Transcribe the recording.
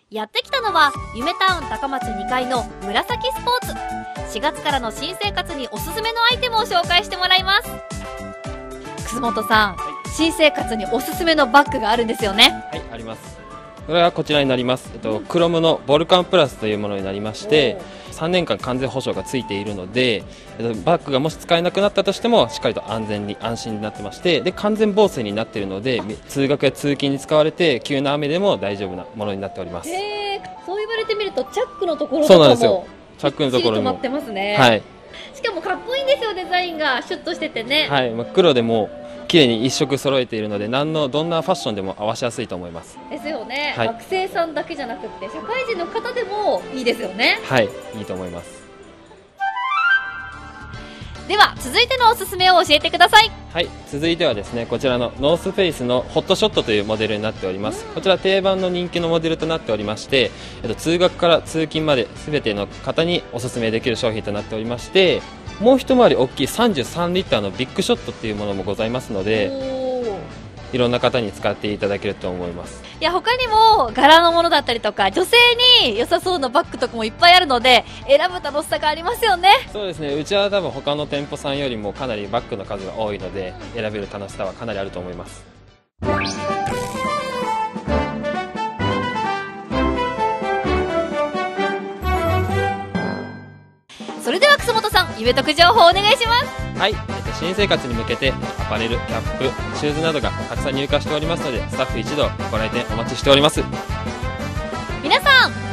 やってきたのは夢タウン高松2階の紫スポーツ。4月からの新生活におすすめのアイテムを紹介してもらいます。楠本さん、新生活におすすめのバッグがあるんですよね。 はい、あります。これはこちらになります。クロムのボルカンプラスというものになりまして、3年間完全保証がついているので、バッグがもし使えなくなったとしてもしっかりと安全に安心になってまして、で完全防水になっているので、通学や通勤に使われて急な雨でも大丈夫なものになっております。 そう言われてみるとチャックのところとかもそうなんですよ。チャックのところにも止まってますね。 はい。 しかもかっこいいんですよ、デザインがシュッとしててね。 はい、黒でも綺麗に一色揃えているので、どんなファッションでも合わせやすいと思います。 ですよね、 はい、 学生さんだけじゃなくて社会人の方でもいいですよね。 はい、いいと思います。 では続いてのおすすめを教えてください。 はい、続いてはですね、こちらのノースフェイスのホットショットというモデルになっております。こちら定番の人気のモデルとなっておりまして、通学から通勤まで全ての方におすすめできる商品となっておりまして、もう一回り大きい33リッターのビッグショットっていうものもございますので、いろんな方に使っていただけると思います。 いや、他にも柄のものだったりとか女性に良さそうなバッグとかもいっぱいあるので、選ぶ楽しさがありますよね。 そうですね、うちは多分他の店舗さんよりもかなりバッグの数が多いので、選べる楽しさはかなりあると思います。 それでは楠本さん、夢得情報お願いします。 はい、新生活に向けてアパレル、キャップ、シューズなどがたくさん入荷しておりますので、スタッフ一同ご来店お待ちしております。 皆さん